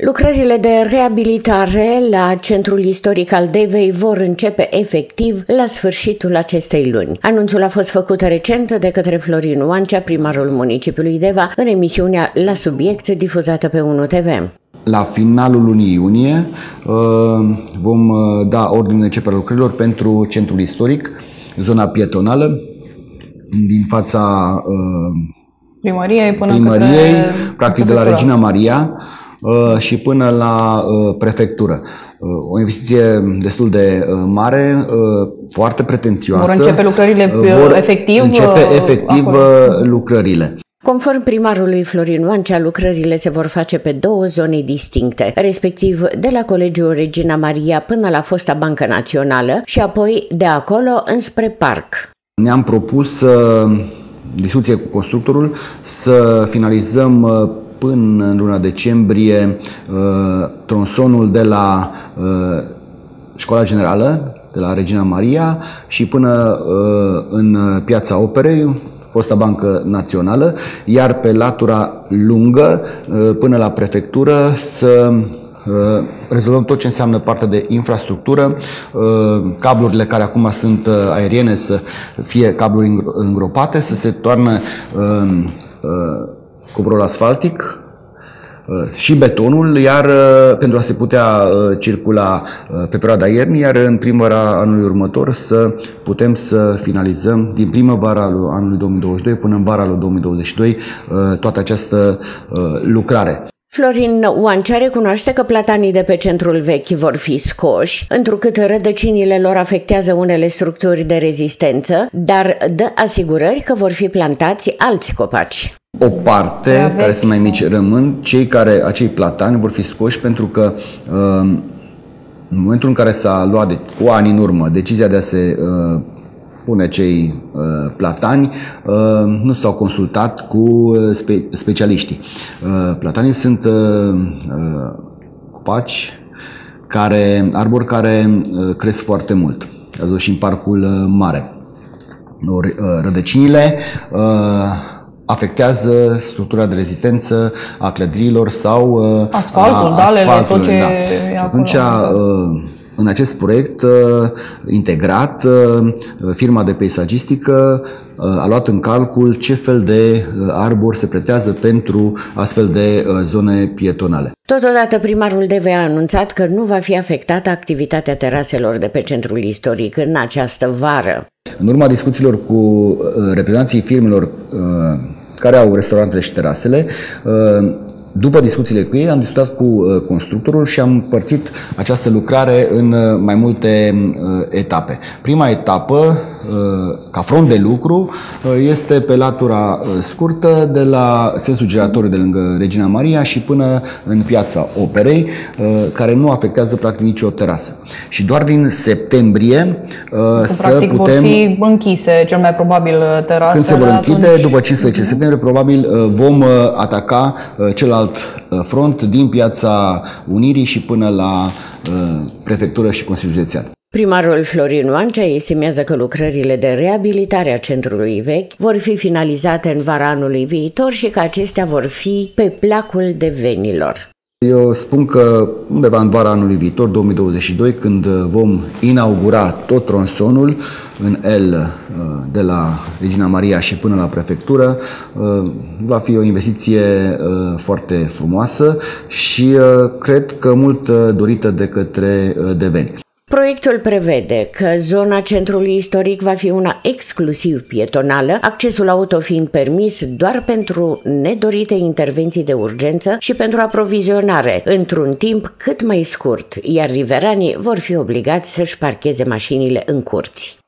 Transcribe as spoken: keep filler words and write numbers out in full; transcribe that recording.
Lucrările de reabilitare la Centrul Istoric al Devei vor începe efectiv la sfârșitul acestei luni. Anunțul a fost făcut recent de către Florin Oancea, primarul municipiului Deva, în emisiunea La Subiect difuzată pe unu T V. La finalul lunii iunie vom da ordine de începere a lucrărilor pentru Centrul Istoric, zona pietonală, din fața primăriei până primăriei, către practic de la Regina Maria și până la prefectură. O investiție destul de mare, foarte pretențioasă. Vor începe lucrările Vor efectiv? începe efectiv acolo. lucrările. Conform primarului Florin Oancea, lucrările se vor face pe două zone distincte, respectiv de la Colegiul Regina Maria până la fosta Bancă Națională și apoi de acolo înspre parc. Ne-am propus, discuție cu constructorul, să finalizăm până în luna decembrie tronsonul de la Școala Generală, de la Regina Maria și până în Piața Operei, fosta Bancă Națională, iar pe latura lungă, până la prefectură, să rezolvăm tot ce înseamnă partea de infrastructură, cablurile care acum sunt aeriene să fie cabluri îngropate, să se toarnă cuvrul asfaltic și betonul, iar pentru a se putea circula pe perioada iernii, iar în primăvara anului următor să putem să finalizăm din primăvara anului două mii douăzeci și doi până în vara lui două mii douăzeci și doi toată această lucrare. Florin Oancea recunoaște că platanii de pe centrul vechi vor fi scoși, întrucât rădăcinile lor afectează unele structuri de rezistență, dar dă asigurări că vor fi plantați alți copaci. O parte, care sunt mai mici, rămân, cei care, acei platani vor fi scoși pentru că în momentul în care s-a luat de, cu ani în urmă decizia de a se uh, pune cei uh, platani, uh, nu s-au consultat cu spe, specialiștii. Uh, platanii sunt uh, uh, copaci, care, arbori care uh, cresc foarte mult. Ați văzut și în parcul uh, mare. Or, uh, rădăcinile uh, afectează structura de rezistență a clădirilor sau asfaltul, a dalele, tot ce da. e atunci, în acest proiect integrat, firma de peisagistică a luat în calcul ce fel de arbori se pretează pentru astfel de zone pietonale. Totodată, primarul Devei a anunțat că nu va fi afectată activitatea teraselor de pe centrul istoric în această vară. În urma discuțiilor cu reprezentanții firmelor care au restaurantele și terasele, după discuțiile cu ei, am discutat cu constructorul și am împărțit această lucrare în mai multe etape. Prima etapă, ca front de lucru, este pe latura scurtă de la sensul giratoriu de lângă Regina Maria și până în Piața Operei, care nu afectează practic nicio terasă. Și doar din septembrie să practic putem... vor fi închise cel mai probabil terasele. Când se vor închide, atunci... după cincisprezece septembrie, probabil vom ataca celălalt front din Piața Unirii și până la prefectură și Consiliul Județean. Primarul Florin Oancea estimează că lucrările de reabilitare a centrului vechi vor fi finalizate în vara anului viitor și că acestea vor fi pe placul devenilor. Eu spun că undeva în vara anului viitor, două mii douăzeci și doi, când vom inaugura tot tronsonul în L de la Regina Maria și până la prefectură, va fi o investiție foarte frumoasă și cred că mult dorită de către deveni. Proiectul prevede că zona centrului istoric va fi una exclusiv pietonală, accesul auto fiind permis doar pentru nedorite intervenții de urgență și pentru aprovizionare, într-un timp cât mai scurt, iar riveranii vor fi obligați să-și parcheze mașinile în curți.